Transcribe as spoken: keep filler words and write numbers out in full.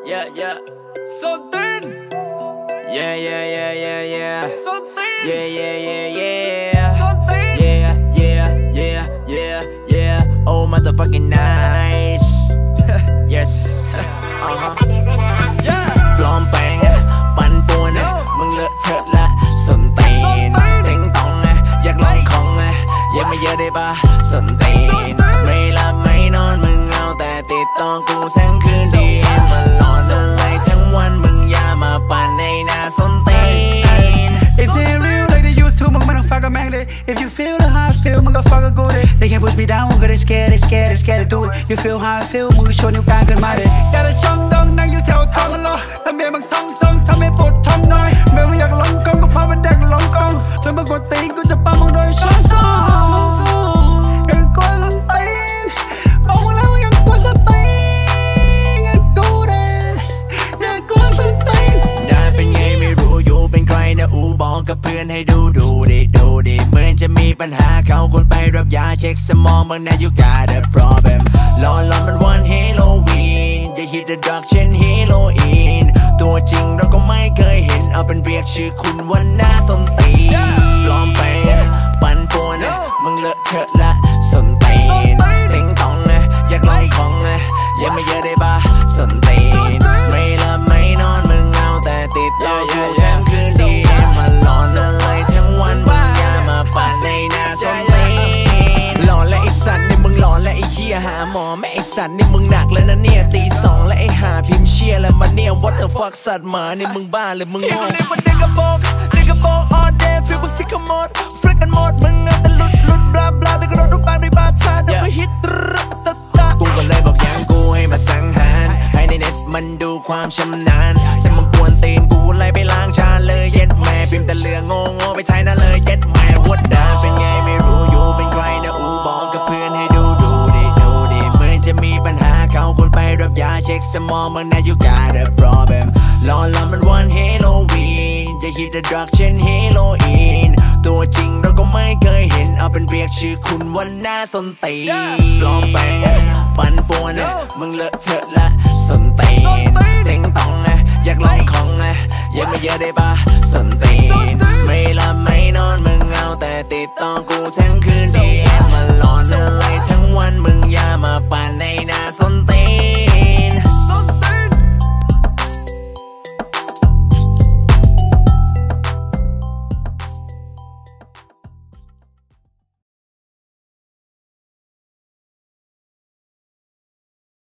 yeah, yeah. Something. Yeah, yeah, yeah, yeah, yeah. Something. Yeah, yeah, yeah, yeah. Something. Yeah, yeah, yeah, yeah, yeah. Oh, motherfucking nice. Yes. Uh-huh. Yeah. ปลอมแปลงปั่นป่วนมึงเลอะเทอะละสนตีนติงตองอยากลองของยังไม่เยอะได้ปะสนตีนไม่หลับไม่นอนมึงเอาแต่ติดต่อกูทั้งคืนดีมาหลอนอะไรทั้งวันมึงอย่ามาปั่นในหน้าสนตีน If they real like they used to มึงไม่ต้องฟังกับแม่งเลย If you feel the how I feel มึงก็ฟังกับกูเลย They can't push me down มึงก็ได้ scared they scared they scared to do it You feel how I feel มึงก็โชว์นิ้วกลางขึ้นมาเลยอยากจะช่องดังนั่งอยู่แถวท้องกันรอทำเมียมึงท้องท้องทำให้ปวดท้องหน่อยเมื่อมึงอยากลองกองก็พาไปแดกลองกองจนมึงกดตีนกูจะปั้มมึงโดยช่องซองยังกวนส้นตีนบอกว่าแล้วยังกวนส้นตีนยังกูเลยยังกวนส้นตีนได้เป็นไงไม่รู้อยู่เป็นใครนะอูบอกกับเพื่อนให้ดูดูดิดูดิเหมือนจะมีปัญหาเขาคนไปรับยาเช็คสมองบางนาอยู่ got a problem หลอนหลอนมันวันเฮโลวีนอย่าฮิตเดอะดรักเช่นเฮโรอีนตัวจริงเราก็ไม่เคยเห็นเอาเป็นเรียกชื่อคุณวันหน้าสนตีนปลอมไปปั่นป่วนมึงเลอะเทอะละสนตีนติงตองอยากลองของยังไม่เยอะได้ปะสนตีนไม่หลับไม่นอนมึงเอาแต่ติดต่อกูทั้งคืนดีมาหลอนอะไรทั้งวันมึงอย่ามาปั่นในหน้าสนตีนหลอนและไอสัตว์นี่มึงหลอนและไอเหี้ยหาหมอแม่ไอสัตว์นี่มึงหนักแล้วนะเนี่ยตีสองและไอหาพิมพ์เชียแล้วมันเนี่ย what the fuck สัตว์หมานี่มึงบ้าหรือมึงโง่นี่มันเด็กกระโปงเด็กกระโปง all day feel กูซิกขโมดฟลิกกันหมดมึงเอาแต่หลุดหลุดบลาบลาแต่ก็โดนทุกปากด้วยบาทาแต่ไม่ฮิตกูก็เลยบอกยังกูให้มาสังหารให้ในเน็ตมันดูความชำนาญจะมากวนตีนกูไล่ไปล้างชาเลยเย็ดแม่พิมพ์แต่เลือโง่โง่ไปไทยนั่นเลยเย็ดแม่วัดดาเป็นไงไม่รู้อยู่เป็นใครนะอูบอกกับเพื่อนให้ดูดูดิดูดิเหมือนจะมีปัญหาเขาคนไปรับยาเช็คสมองบางนา you got a problem หลอนหลอนมันวันเฮโลวีนอย่าฮิตเดอะดรักเช่นเฮโรอีนตัวจริงเราก็ไม่เคยเห็นเอาเป็นเรียกชื่อคุณวันหน้าสนตีนปลอมแปลงปั่นป่วนมึงเลอะเทอะละสนตีนติงตองอยากลองของยังไม่เยอะได้ปะสนตีนไม่หลับไม่นอนมึงเอาแต่ติดต่อกูทั้งคืนดีมาหลอนอะไรทั้งวันมึงอย่ามาปั่นในหน้าสน